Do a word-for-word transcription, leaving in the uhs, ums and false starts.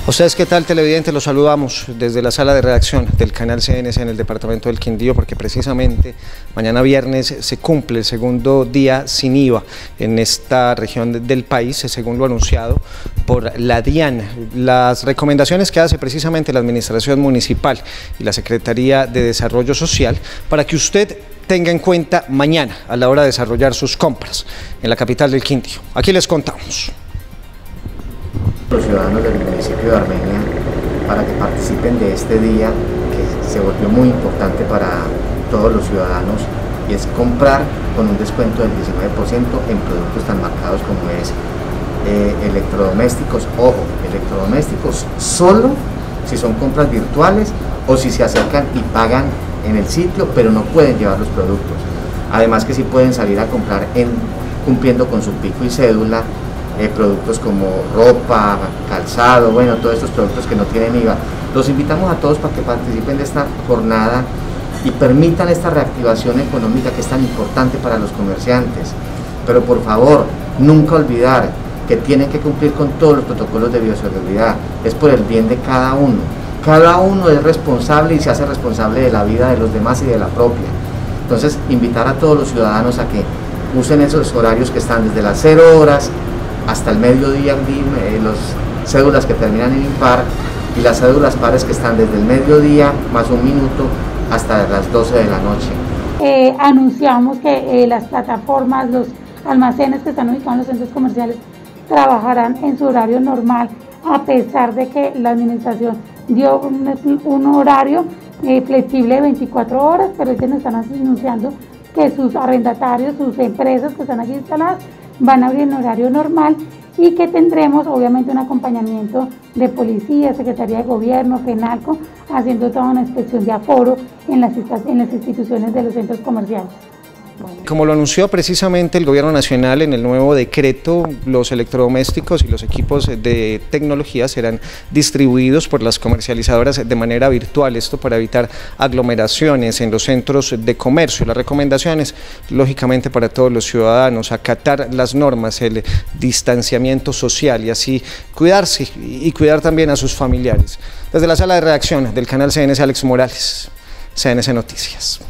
Ustedes, ¿qué tal, televidentes? Los saludamos desde la sala de redacción del canal C N C en el departamento del Quindío, porque precisamente mañana viernes se cumple el segundo día sin I V A en esta región del país, según lo anunciado por la DIAN. Las recomendaciones que hace precisamente la Administración Municipal y la Secretaría de Desarrollo Social para que usted tenga en cuenta mañana a la hora de desarrollar sus compras en la capital del Quindío. Aquí les contamos. Los ciudadanos del municipio de Armenia para que participen de este día que se volvió muy importante para todos los ciudadanos, y es comprar con un descuento del diecinueve por ciento en productos tan marcados como es eh, electrodomésticos. Ojo, electrodomésticos solo si son compras virtuales o si se acercan y pagan en el sitio, pero no pueden llevar los productos. Además que sí pueden salir a comprar en, cumpliendo con su pico y cédula, Eh, productos como ropa, calzado, bueno, todos estos productos que no tienen I V A. Los invitamos a todos para que participen de esta jornada y permitan esta reactivación económica que es tan importante para los comerciantes. Pero por favor, nunca olvidar que tienen que cumplir con todos los protocolos de bioseguridad. Es por el bien de cada uno. Cada uno es responsable y se hace responsable de la vida de los demás y de la propia. Entonces, invitar a todos los ciudadanos a que usen esos horarios que están desde las cero horas hasta el mediodía, eh, los cédulas que terminan en impar y las cédulas pares que están desde el mediodía más un minuto hasta las doce de la noche. Eh, anunciamos que eh, las plataformas, los almacenes que están ubicados en los centros comerciales trabajarán en su horario normal, a pesar de que la administración dio un, un horario eh, flexible de veinticuatro horas, pero ellos nos están anunciando que sus arrendatarios, sus empresas que están aquí instaladas, van a abrir en horario normal y que tendremos obviamente un acompañamiento de policía, Secretaría de Gobierno, FENALCO, haciendo toda una inspección de aforo en las, en las instituciones de los centros comerciales. Como lo anunció precisamente el Gobierno Nacional en el nuevo decreto, los electrodomésticos y los equipos de tecnología serán distribuidos por las comercializadoras de manera virtual, esto para evitar aglomeraciones en los centros de comercio. Las recomendaciones, lógicamente, para todos los ciudadanos: acatar las normas, el distanciamiento social y así cuidarse y cuidar también a sus familiares. Desde la sala de redacción del canal C N C, Alex Morales, C N C Noticias.